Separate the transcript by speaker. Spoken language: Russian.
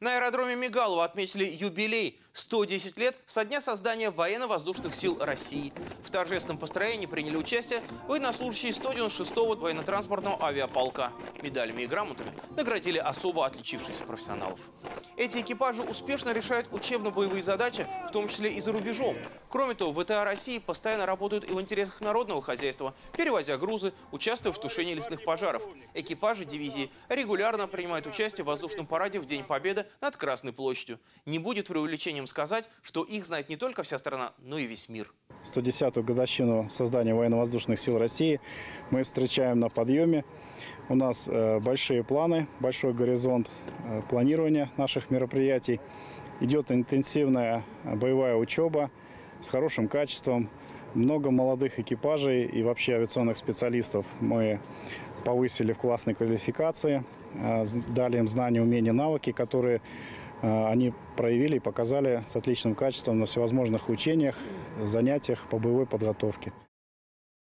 Speaker 1: На аэродроме Мигалово отметили юбилей – 110 лет со дня создания Военно-воздушных сил России. В торжественном построении приняли участие военнослужащие 196-го военно-транспортного авиаполка. Медалями и грамотами наградили особо отличившихся профессионалов. Эти экипажи успешно решают учебно-боевые задачи, в том числе и за рубежом. Кроме того, ВТА России постоянно работают и в интересах народного хозяйства, перевозя грузы, участвуя в тушении лесных пожаров. Экипажи дивизии регулярно принимают участие в воздушном параде в День Победы над Красной площадью. Не будет преувеличением сказать, что их знает не только вся страна, но и весь мир.
Speaker 2: 110-ю годовщину создания Военно-воздушных сил России мы встречаем на подъеме. У нас большие планы, большой горизонт планирования наших мероприятий. Идет интенсивная боевая учеба с хорошим качеством. Много молодых экипажей и вообще авиационных специалистов мы повысили в классной квалификации, дали им знания, умения, навыки, которые они проявили и показали с отличным качеством на всевозможных учениях, занятиях по боевой подготовке.